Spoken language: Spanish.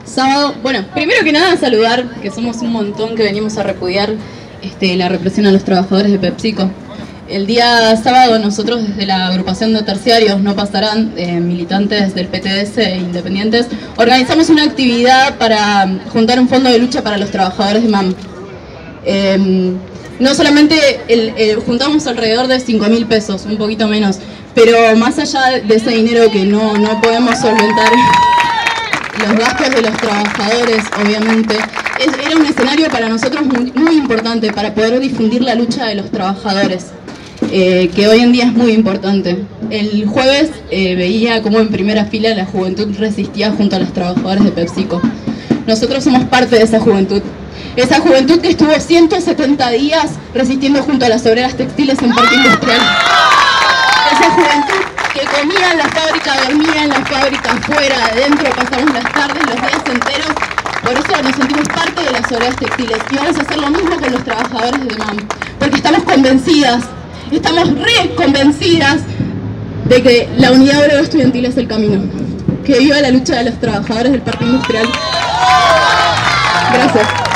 Sábado, bueno, primero que nada saludar, que somos un montón que venimos a repudiar la represión a los trabajadores de PepsiCo. El día sábado nosotros desde la agrupación de terciarios No Pasarán, militantes del PTS e independientes, organizamos una actividad para juntar un fondo de lucha para los trabajadores de MAM. No solamente juntamos alrededor de 5.000 pesos, un poquito menos, pero más allá de ese dinero que no podemos solventar los gastos de los trabajadores, obviamente, era un escenario para nosotros muy importante para poder difundir la lucha de los trabajadores, que hoy en día es muy importante. El jueves veía cómo en primera fila la juventud resistía junto a los trabajadores de PepsiCo. Nosotros somos parte de esa juventud que estuvo 170 días resistiendo junto a las obreras textiles en Parque Industrial. Esa juventud que comía en la fábrica, dormía en la fábrica, afuera, adentro, pasamos las tardes, los días enteros. Por eso nos sentimos parte de las obreras textiles y vamos a hacer lo mismo con los trabajadores de MAM, porque estamos convencidas, estamos convencidas de que la unidad obrero estudiantil es el camino. Que viva la lucha de los trabajadores del Parque Industrial. Gracias.